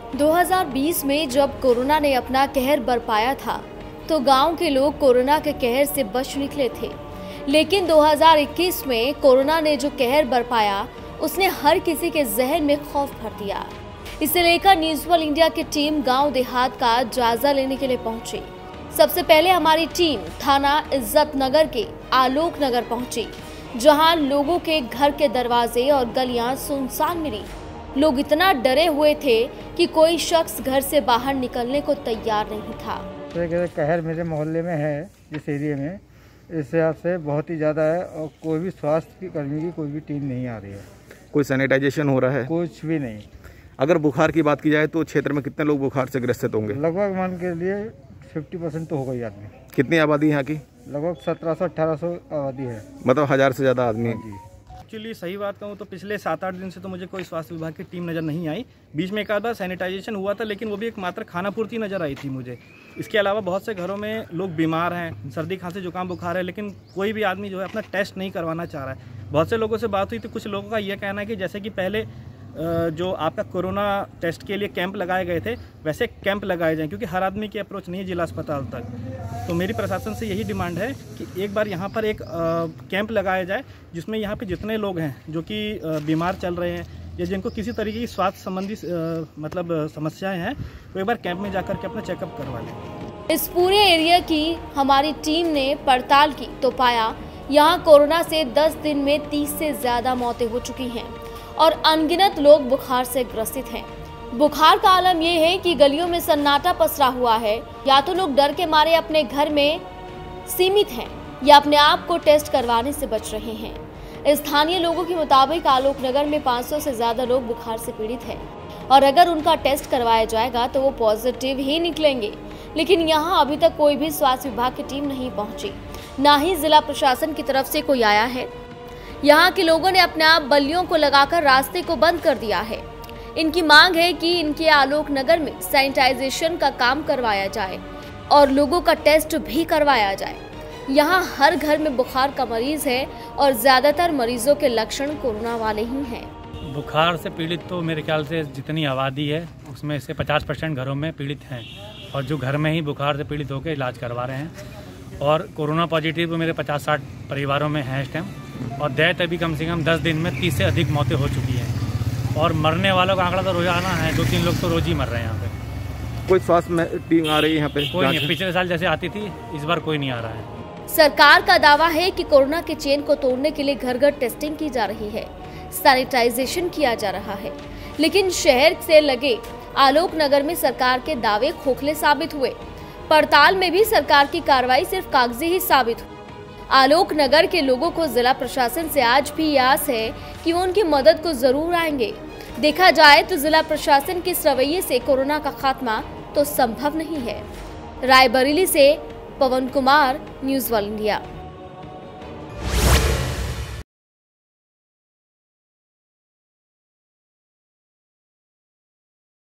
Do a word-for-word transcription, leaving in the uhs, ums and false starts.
दो हज़ार बीस में जब कोरोना ने अपना कहर बरपाया था तो गांव के लोग कोरोना के कहर से बच निकले थे। लेकिन दो हज़ार इक्कीस में कोरोना ने जो कहर बरपाया उसने हर किसी के जहन में खौफ भर दिया। इसे लेकर न्यूज़ वर्ल्ड इंडिया की टीम गांव देहात का जायजा लेने के लिए पहुंची। सबसे पहले हमारी टीम थाना इज्जत नगर के आलोक नगर पहुंची, जहां लोगों के घर के दरवाजे और गलियां सुनसान मिली। लोग इतना डरे हुए थे कि कोई शख्स घर से बाहर निकलने को तैयार नहीं था। तो कहर मेरे मोहल्ले में है, जिस एरिया में, इस हिसाब से बहुत ही ज़्यादा है और कोई भी स्वास्थ्य की कर्मी की कोई भी टीम नहीं आ रही है। कोई सैनिटाइजेशन हो रहा है? कुछ भी नहीं। अगर बुखार की बात की जाए तो क्षेत्र में कितने लोग बुखार से ग्रसित होंगे? लगभग मान के लिए फिफ्टी परसेंट तो होगा ही आदमी। कितनी आबादी यहाँ की? लगभग सत्रह सौ अठारह सौ आबादी है, मतलब हजार से ज़्यादा आदमी। जी एक्चुअली सही बात कहूँ तो पिछले सात आठ दिन से तो मुझे कोई स्वास्थ्य विभाग की टीम नज़र नहीं आई। बीच में एक आध बार सैनिटाइजेशन हुआ था, लेकिन वो भी एक मात्र खाना पूर्ति नज़र आई थी मुझे। इसके अलावा बहुत से घरों में लोग बीमार हैं, सर्दी खांसी जुकाम बुखार है, लेकिन कोई भी आदमी जो है अपना टेस्ट नहीं करवाना चाह रहा है। बहुत से लोगों से बात हुई तो कुछ लोगों का यह कहना है कि जैसे कि पहले जो आपका कोरोना टेस्ट के लिए कैंप लगाए गए थे वैसे कैंप लगाए जाएं, क्योंकि हर आदमी की अप्रोच नहीं है जिला अस्पताल तक। तो मेरी प्रशासन से यही डिमांड है कि एक बार यहाँ पर एक कैंप लगाया जाए, जिसमें यहाँ पे जितने लोग हैं जो कि बीमार चल रहे हैं या जिनको किसी तरीके की स्वास्थ्य संबंधी मतलब समस्याएं हैं, तो एक बार कैंप में जाकर के अपना चेकअप करवा लें। इस पूरे एरिया की हमारी टीम ने पड़ताल की तो पाया यहाँ कोरोना से दस दिन में तीस से ज्यादा मौतें हो चुकी हैं और अनगिनत लोग बुखार से ग्रसित हैं। बुखार का आलम यह है कि गलियों में सन्नाटा पसरा हुआ है। या तो लोग डर के मारे अपने घर में सीमित हैं या अपने आप को टेस्ट करवाने से बच रहे हैं। स्थानीय लोगों के मुताबिक आलोक नगर में पाँच सौ से ज्यादा लोग बुखार से पीड़ित हैं और अगर उनका टेस्ट करवाया जाएगा तो वो पॉजिटिव ही निकलेंगे। लेकिन यहाँ अभी तक कोई भी स्वास्थ्य विभाग की टीम नहीं पहुंची, ना ही जिला प्रशासन की तरफ से कोई आया है। यहाँ के लोगों ने अपने आप बल्लियों को लगाकर रास्ते को बंद कर दिया है। इनकी मांग है कि इनके आलोक नगर में सैनिटाइजेशन का काम करवाया जाए और लोगों का टेस्ट भी करवाया जाए। यहाँ हर घर में बुखार का मरीज है और ज्यादातर मरीजों के लक्षण कोरोना वाले ही हैं। बुखार से पीड़ित तो मेरे ख्याल से जितनी आबादी है उसमें से पचास परसेंट घरों में पीड़ित हैं और जो घर में ही बुखार से पीड़ित होकर इलाज करवा रहे हैं। और कोरोना पॉजिटिव मेरे पचास साठ परिवारों में हैं इस टाइम, और डेथ अभी कम से कम दस दिन में तीस से अधिक मौतें हो चुकी हैं और मरने वालों का आंकड़ा तो रोजाना है, दो तीन लोग तो रोज ही मर रहे हैं यहाँ पे। कोई स्वास्थ्य टीम आ रही है यहाँ पे? कोई नहीं, पिछले साल जैसे आती थी इस बार कोई नहीं आ रहा है। सरकार का दावा है कि कोरोना के चेन को तोड़ने के लिए घर घर टेस्टिंग की जा रही है, सैनिटाइजेशन किया जा रहा है, लेकिन शहर से लगे आलोक नगर में सरकार के दावे खोखले साबित हुए। पड़ताल में भी सरकार की कार्रवाई सिर्फ कागजी ही साबित हुई। आलोक नगर के लोगों को जिला प्रशासन से आज भी आस है कि वो उनकी मदद को जरूर आएंगे। देखा जाए तो जिला प्रशासन के इस रवैये से कोरोना का खात्मा तो संभव नहीं है। रायबरेली से Pawan Kumar, news world India.